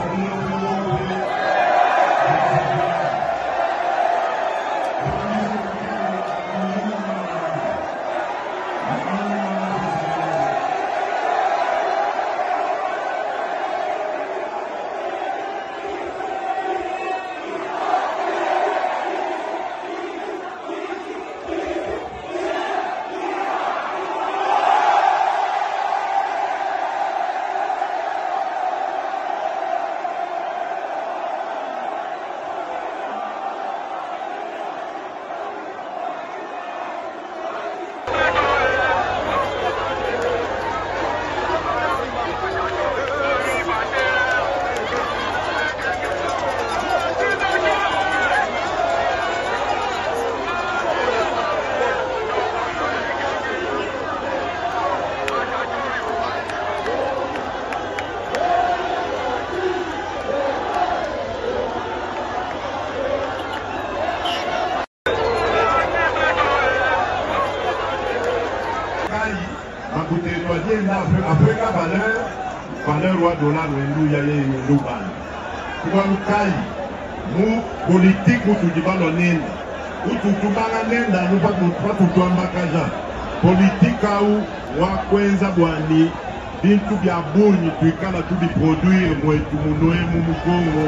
Après la valeur roi dollar nous y a eu kwa mkai mu politique mu tujibalo nini ututubanga nenda nupa tutuamba kaja politique au wakwenza bwani bintu bya bunyi tuikala tudi produire mwetu munoe mu mugongo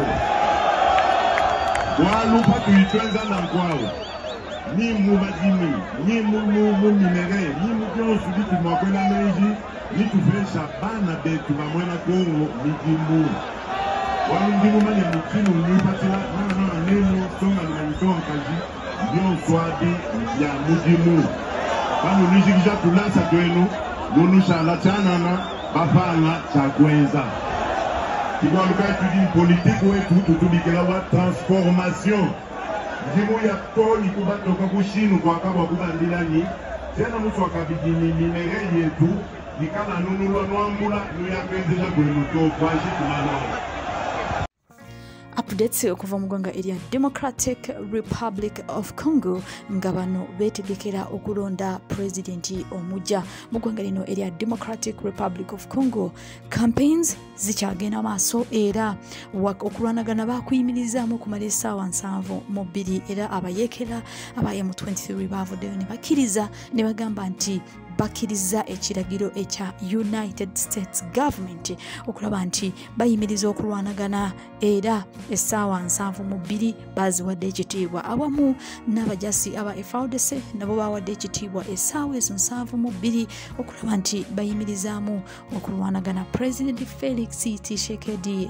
walupa tuitwenza na kwao ni mu bazimi ni mu minere ni mu byonsu bitu mwakwena meji ni tufresha bana betu bamwena kongo mijimu Wandimu mane mukinu mwipatila na neno songa na mtonga kaji ndio swadi ya mujimu banu nishikisha tulasa kwenu nunusha la chana na bafanga cha kwenza kibwa lukai tudi politique wetu tutubikela wa transformation ndimu ya toni kubatoka kushinu kwa kabwa kubandilani tena mtu akabidini minere yetu nikala nunulwa nwambula nuyakwenzeja kwenu to kwashi kumano. Updates okuva mu ggwanga erya Democratic Republic of Congo nga bano beetegekera okulonda pulezidenti omujja mu ggwanga lino erya Democratic Republic of Congo. Campaigns zikyagenda maaso era okulwanagana bakuyimirizaamu okumala essaawa 72 era abayeekera aba M23 baavuddeyo ne bakkiriza ne bagamba nti bakiriza ekiragiro ekya United States Government okulaba nti bayimiriza okulwanagana era essaawa 72 baziwadde ekitiibwa awamu n'abajasi aba FARDC nabo bawadde ekitiibwa essaawa ezo 72 okulaba nti bayimirizaamu okulwanagana President Felix Thsisekedi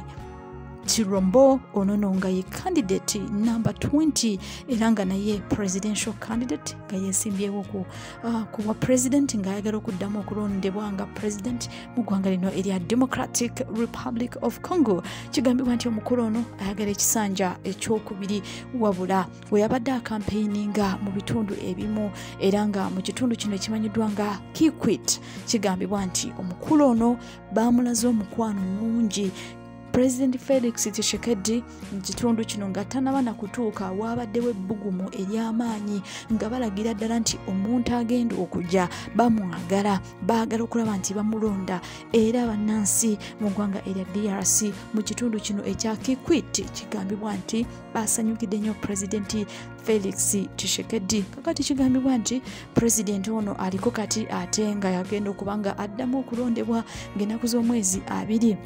Chirombo onono nga ye candidate number 20 eranga naye presidential candidate nga yesimbyewo kuwa president nga ayagala okuddamu okulondebwa nga president mu ggwanga lino erya Democratic Republic of Congo. Kigambibwa nti omukulu ono ayagala ekisanja ekyokubiri wabula we yabadde akampeininga mu bitundu ebimu era nga mu kitundu kino ekimanyiddwa nga Kikwit. Kigambibwa nti omukulu ono bamulaze omukwano mungi President Felix Thsisekedi kitundu kino nga tanabana kutuuka wabaddewo ebbugumu ery'amaanyi nga balagira ddala nti omuntu agenda okujja bamwagala baagala okulaba nti bamulonda era bannansi mu ggwanga erya DRC mu kitundu kino ekya Kikwit kigambibwa nti basanyukidde nnyo President Felix Thsisekedi. Kakati kigambibwa nti President ono aliko kati ate nga yagenda okubanga addamu okulondebwa ng'ennaku z'omwezi 2.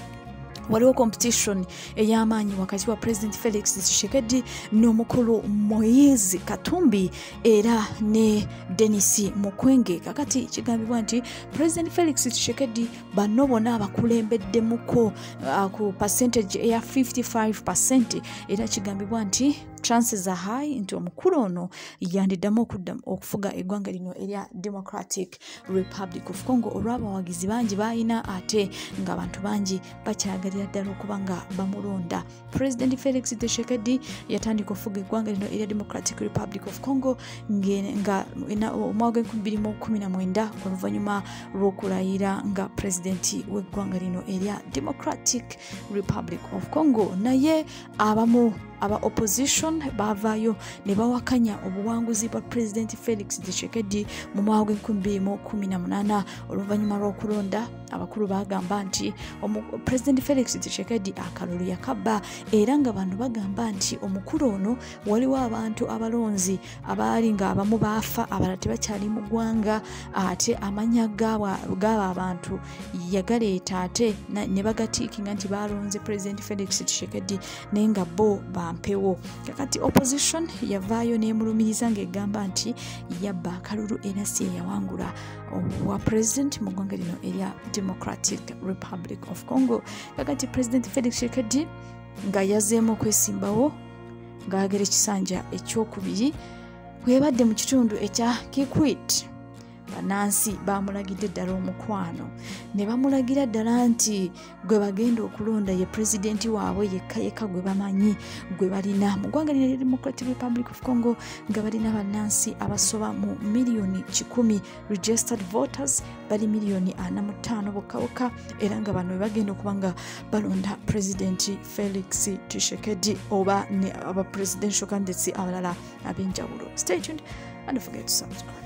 Waliwo competition ey'amaanyi wakati wa President Felix Thsisekedi n'omukulu Moise Katumbi era ne Denis Mukwege. Kakati kigambibwa nti President Felix Thsisekedi bano bonna abakulembeddemuko ku percentage eya 55% era kigambibwa nti chances are high nti omukulu ono yandiddamu okufuga eggwanga lino erya Democratic Republic of Congo olw'abawagizi bangi bayina ate nga abantu bangi bakyagalira ddala okuba nga bamulonda. President Felix Thsisekedi yatandika okufuga eggwanga lino erya Democratic Republic of Congo nga omwaka 2019 oluvannyuma lw'okulayira nga pulezidenti w'eggwanga lino erya Democratic Republic of Congo. Naye abamu aba opposition bavaayo ne bawakanya obuwanguzi bwa President Felix Thsisekedi mu mwaka 2018 oluvannyuma lw'okulonda abakulu bagamba nti President Felix Thsisekedi akalulu yakabba, era nga bano bagamba nti omukulu ono waliwo abantu abalonzi abaali nga abamu baafa abalala tebakyali mu ggwanga, ate amanya gaba abantu yagaleeta ate ne bagatiikinga nti balonze President Felix Thsisekedi naye nga bo bampewo. Kakati opposition yavaayo n'emulumiriza ng'egamba nti yabba akalulu era si yawangula wa president mu ggwanga lino erya Democratic Republic of Congo. Kakati President Felix Thsisekedi nga yazzeemu okwesimbawo ng'agera ekisanja ekyokubiri bwebadde mu kitundu ekya Kikwit. Bannansi bamulagidde ddala omukwano ne bamulagira ddala nti gwe bagenda okulonda ye pulezidenti waabwe yekka gwe bamanyi gwe balina mu ggwanga lino Democratic Republic of Congo, nga balina bannansi abasoba mu miliyoni 10 registered voters, bali miliyoni 45 bokka, era nga bano bagenda okuba nga balonda pulezidenti Felix Thsisekedi oba ne aba presidential candidates abalala ab'enjawulo. Stay tuned and don't forget to subscribe.